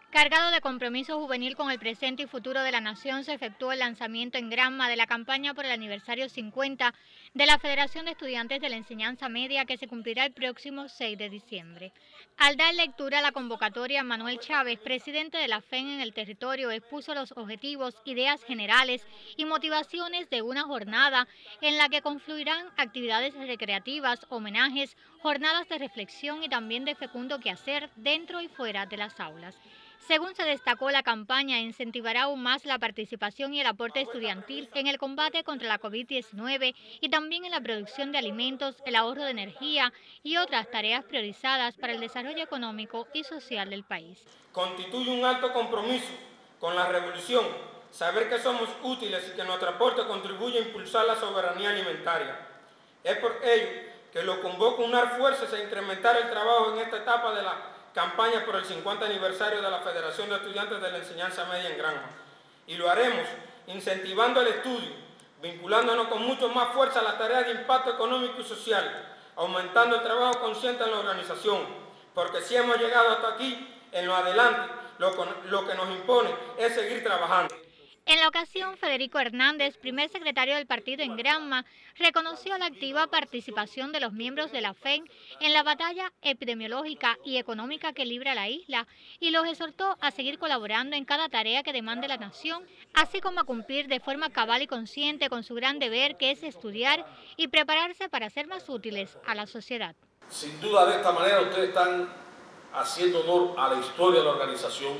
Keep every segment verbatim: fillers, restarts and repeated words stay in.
Cargado de compromiso juvenil con el presente y futuro de la nación, se efectuó el lanzamiento en Granma de la campaña por el aniversario cincuenta de la Federación de Estudiantes de la Enseñanza Media, que se cumplirá el próximo seis de diciembre. Al dar lectura a la convocatoria, Manuel Chávez, presidente de la F E N en el territorio, expuso los objetivos, ideas generales y motivaciones de una jornada en la que confluirán actividades recreativas, homenajes, jornadas de reflexión y también de fecundo quehacer dentro y fuera de las aulas. Según se destacó, la campaña incentivará aún más la participación y el aporte estudiantil en el combate contra la COVID diecinueve y también en la producción de alimentos, el ahorro de energía y otras tareas priorizadas para el desarrollo económico y social del país. Constituye un alto compromiso con la revolución, saber que somos útiles y que nuestro aporte contribuye a impulsar la soberanía alimentaria. Es por ello que lo convoco a unar fuerzas e incrementar el trabajo en esta etapa de la campaña por el cincuenta aniversario de la Federación de Estudiantes de la Enseñanza Media en Granma. Y lo haremos incentivando el estudio, vinculándonos con mucho más fuerza a las tareas de impacto económico y social, aumentando el trabajo consciente en la organización, porque si hemos llegado hasta aquí, en lo adelante, lo, lo que nos impone es seguir trabajando. En la ocasión, Federico Hernández, primer secretario del partido en Granma, reconoció la activa participación de los miembros de la F E N en la batalla epidemiológica y económica que libra la isla y los exhortó a seguir colaborando en cada tarea que demande la nación, así como a cumplir de forma cabal y consciente con su gran deber, que es estudiar y prepararse para ser más útiles a la sociedad. Sin duda, de esta manera ustedes están haciendo honor a la historia de la organización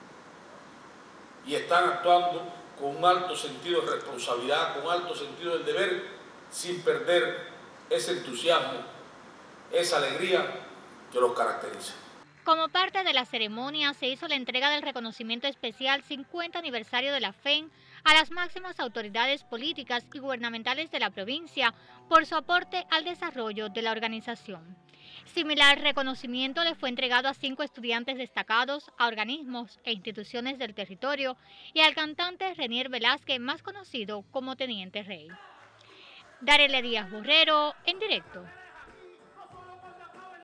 y están actuando con un alto sentido de responsabilidad, con un alto sentido del deber, sin perder ese entusiasmo, esa alegría que los caracteriza. Como parte de la ceremonia, se hizo la entrega del reconocimiento especial cincuenta aniversario de la F E N a las máximas autoridades políticas y gubernamentales de la provincia por su aporte al desarrollo de la organización. Similar reconocimiento le fue entregado a cinco estudiantes destacados, a organismos e instituciones del territorio y al cantante Renier Velázquez, más conocido como Teniente Rey. Darele Díaz Borrero, en directo.